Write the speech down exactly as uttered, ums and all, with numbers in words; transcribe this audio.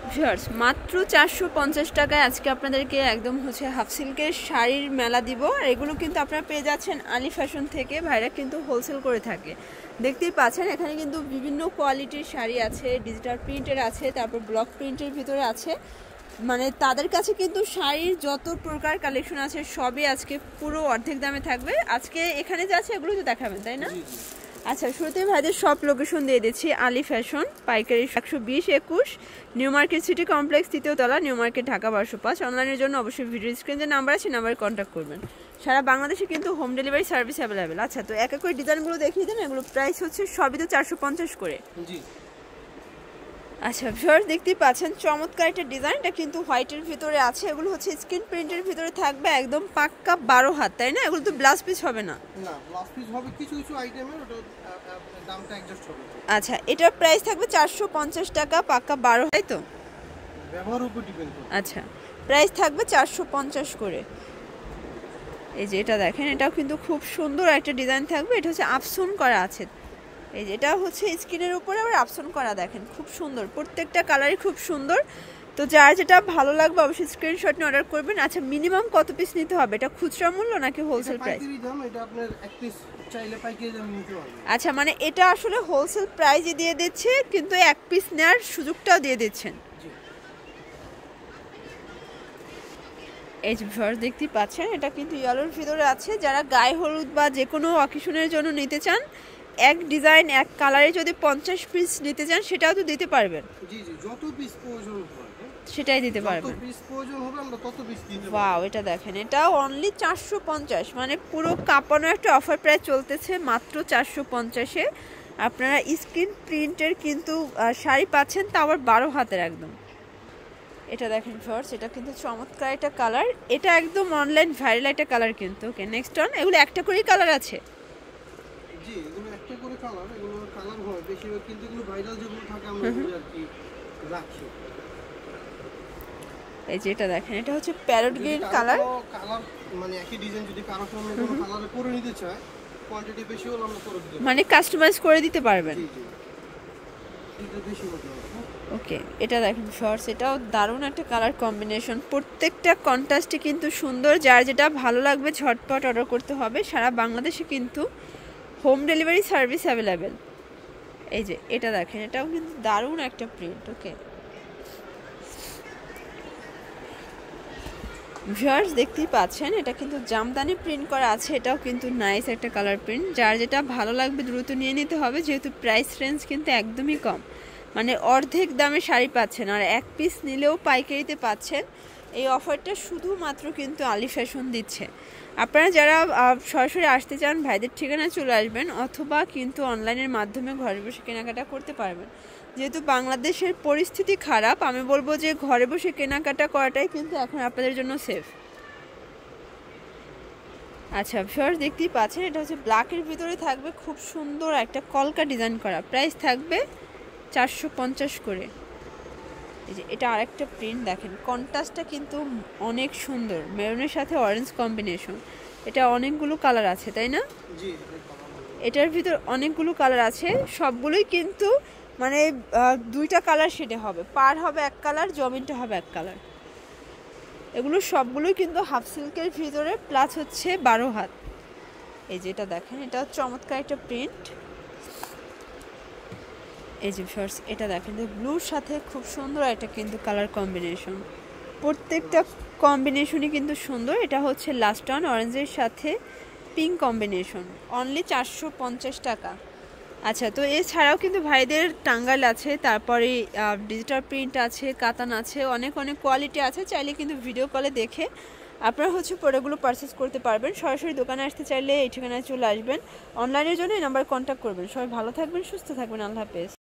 Viewers মাত্র চারশো পঞ্চাশ টাকায় আজকে আপনাদেরকে একদম হচ্ছে হাফ সিল্কের শাড়ির মেলা দিব। আর এগুলো কিন্তু আপনারা পেয়ে যাচ্ছেন আলী ফ্যাশন থেকে। ভাইরা কিন্তু হোলসেল করে থাকে, দেখতেই পাচ্ছেন। এখানে কিন্তু বিভিন্ন কোয়ালিটির শাড়ি আছে, ডিজিটাল প্রিন্টের আছে, তারপর ব্লক প্রিন্টের ভিতরে আছে। মানে তাদের কাছে কিন্তু শাড়ির যত প্রকার কালেকশন আছে সবই আজকে পুরো অর্ধেক দামে থাকবে। আজকে এখানে যা আছে এগুলো তো দেখাবেন, তাই না? আচ্ছা, শুরুতেই ভাইদের সব লোকেশন দিয়ে দিচ্ছি। আলী ফ্যাশন পাইকারি একশো বিশ একুশ নিউ মার্কেট সিটি কমপ্লেক্স, তৃতীয় তলা, নিউ মার্কেট, ঢাকা বারোশো পাঁচ। অনলাইনের জন্য অবশ্যই ভিডিও স্ক্রিনে যে নাম্বার আছে নাম্বারে কন্ট্যাক্ট করবেন। সারা বাংলাদেশে কিন্তু হোম ডেলিভারি সার্ভিস অ্যাভেলেবেল। আচ্ছা, তো এক এক করে ডিজাইনগুলো দেখিয়ে দেন। এগুলো প্রাইস হচ্ছে সবই তো চারশো পঞ্চাশ করে। আচ্ছা ভিউয়ার্স, দেখতেই পাচ্ছেন চমৎকার একটা ডিজাইন। এটা কিন্তু হোয়াইটের ভিতরে আছে। এগুলো হচ্ছে স্ক্রিন প্রিন্টের ভিতরে থাকবে, একদম পাক্কা বারো হাত, তাই না? এগুলো তো ব্লাউজ পিস হবে না? না, ব্লাউজ পিস হবে কিছু কিছু আইটেমের, ওটা দামটা অ্যাডজাস্ট হবে। আচ্ছা, এটার প্রাইস থাকবে চারশো পঞ্চাশ টাকা, পাক্কা বারো, তাই তো? ব্যবহার উপর ডিপেন্ড করে। আচ্ছা, প্রাইস থাকবে চারশো পঞ্চাশ করে। এই যে এটা দেখেন, এটাও কিন্তু খুব সুন্দর একটা ডিজাইন থাকবে। এটা হচ্ছে আফসুন করা আছে। এই যে এটা হচ্ছে স্কিনের উপরে আবার আফসন করা, দেখেন খুব সুন্দর। প্রত্যেকটা কালারই খুব সুন্দর। তো যার যেটা ভালো লাগবে অবশ্যই স্ক্রিনশট নিয়ে অর্ডার করবেন। আচ্ছা, মিনিমাম কত পিস নিতে হবে? এটা খুচরা মূল্য নাকি হোলসেল প্রাইস? এটা আপনার এক পিস চাইলে পাইকারি দামে নিতে পারবেন। আচ্ছা, মানে এটা আসলে হোলসেল প্রাইসে দিয়ে দিচ্ছে, কিন্তু এক পিস নেওয়ার সুযোগটাও দিয়ে দিচ্ছেন। এই যে ভিউয়ার্স দেখতেই পাচ্ছেন, এটা কিন্তু ইয়েলোর ভিতরে আছে। যারা গায়ে হলুদ বা যে কোনো অকেশনের জন্য নিতে চান, এক ডিজাইন এক কালারে যদি পঞ্চাশ পিস নিতে চান সেটাও তো দিতে পারবেন। জি জি, যত পিস প্রয়োজন হবে সেটাই দিতে পারবেন। যত পিস প্রয়োজন হবে আমরা তত পিস দিতে পারবো। ওয়াও, এটা দেখেন, এটা অনলি চারশো পঞ্চাশ, মানে পুরো কাঁপানো একটা অফার প্রাইস চলতেছে মাত্র চারশো পঞ্চাশে। আপনারা স্ক্রিন প্রিন্টের কিন্তু শাড়ি পাচ্ছেন, তা আবার বারো হাতের একদম। এটা দেখেন ফার্স্ট, এটা কিন্তু চমৎকার একটা কালার। এটা একদম অনলাইন ভাইরাল একটা কালার কিন্তু। Okay, next on. এগুলো একটা করেই কালার আছে? জি, এগুলো একটা করে কালার, এগুলো কালার হয় বেশিরভাগ, কিন্তু এগুলো ভাইরাল যেগুলো থাকে আমরা এগুলো আর কি রাখি। এই যে এটা দেখেন, এটা হচ্ছে প্যারট গ্রিন কালার। কালার মানে একই ডিজাইন যদি কারো সামনে কোনো কালারে করে নিতে চায়, কোয়ান্টিটি বেশি হলে আমরা করে দিতে পারি, মানে কাস্টমাইজ করে দিতে পারবেন। জি জি, এটা বেশি হতে হবে। ওকে, এটা দেখেন শর্টস, এটাও দারুণ একটা কালার কম্বিনেশন। প্রত্যেকটা কন্ট্রাস্টে কিন্তু সুন্দর। যার যেটা ভালো লাগবে ঝটপট অর্ডার করতে হবে। সারা বাংলাদেশে কিন্তু হোম ডেলিভারি সার্ভিস অ্যাভেলেবেল। এই যে এটা দেখেন, এটাও কিন্তু দারুণ একটা প্রিন্ট। ওকে ভিউয়ার্স দেখতেই পাচ্ছেন, এটা কিন্তু জামদানি প্রিন্ট করা আছে। এটাও কিন্তু নাইস একটা কালার প্রিন্ট। যার যেটা ভালো লাগবে দ্রুত নিয়ে নিতে হবে, যেহেতু প্রাইস রেঞ্জ কিন্তু একদমই কম। মানে অর্ধেক দামে শাড়ি পাচ্ছেন, আর এক পিস নিলেও পাইকারিতে পাচ্ছেন। এই অফারটা শুধুমাত্র কিন্তু আলী ফ্যাশন দিচ্ছে। আপনারা যারা সরাসরি আসতে চান ভাইদের ঠিকানায় চলে আসবেন, অথবা কিন্তু অনলাইনের মাধ্যমে ঘরে বসে কেনাকাটা করতে পারবেন। যেহেতু বাংলাদেশের পরিস্থিতি খারাপ, আমি বলবো যে ঘরে বসে কেনাকাটা করাটাই কিন্তু এখন আপনাদের জন্য সেফ। আচ্ছা ভিউয়ার্স দেখতেই পাচ্ছেন, এটা হচ্ছে ব্ল্যাকের ভিতরে থাকবে, খুব সুন্দর একটা কলকা ডিজাইন করা। প্রাইস থাকবে চারশো পঞ্চাশ করে। এই যে এটা আরেকটা প্রিন্ট দেখেন, কন্ট্রাস্টটা কিন্তু অনেক সুন্দর। মেরুনের সাথে অরেঞ্জ কম্বিনেশন। এটা অনেকগুলো কালার আছে, তাই না? জি, এটার ভিতর অনেকগুলো কালার আছে। সবগুলোই কিন্তু মানে দুইটা কালার শেডে হবে, পার হবে এক কালার, জমিনটা হবে এক কালার। এগুলো সবগুলোই কিন্তু হাফ সিল্কের ভিতরে, প্লাস হচ্ছে বারো হাত। এই যে এটা দেখেন, এটা চমৎকার একটা প্রিন্ট। এই যে ফার্স্ট এটা দেখেন, ব্লুর সাথে খুব সুন্দর একটা কিন্তু কালার কম্বিনেশন। প্রত্যেকটা কম্বিনেশনই কিন্তু সুন্দর। এটা হচ্ছে লাস্ট অন অরেঞ্জের সাথে পিঙ্ক কম্বিনেশন, অনলি চারশো পঞ্চাশ টাকা। আচ্ছা, তো এছাড়াও কিন্তু ভাইদের টাঙ্গাইল আছে, তারপরে ডিজিটাল প্রিন্ট আছে, কাতান আছে, অনেক অনেক কোয়ালিটি আছে। চাইলে কিন্তু ভিডিও কলে দেখে আপনারা হচ্ছে প্রোডাক্টগুলো পারচেস করতে পারবেন। সরাসরি দোকানে আসতে চাইলে এই ঠিকানায় চলে আসবেন। অনলাইনের জন্য এই নাম্বারে কন্ট্যাক্ট করবেন। সবাই ভালো থাকবেন, সুস্থ থাকবেন। আল্লাহ হাফেজ।